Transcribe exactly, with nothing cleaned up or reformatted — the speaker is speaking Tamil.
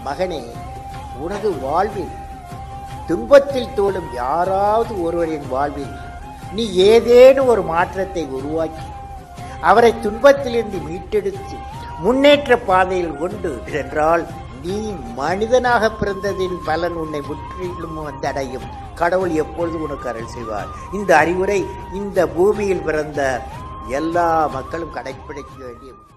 மகனே, உனது வாழ்வில் துன்பத்தில் தோடும் யாராவது ஒருவரின் வாழ்வில் நீ ஏதேனும் ஒரு மாற்றத்தை உருவாக்கி அவரை துன்பத்திலிருந்து மீட்டெடுத்து முன்னேற்ற பாதையில் கொண்டு சென்றால் நீ மனிதனாக பிறந்ததின் பலன் உன்னை முற்றிலும் வந்தடையும். கடவுள் எப்பொழுது உனக்கு அருள் செய்வார். இந்த அறிவுரை இந்த பூமியில் பிறந்த எல்லா மக்களும் கடைபிடிக்க வேண்டிய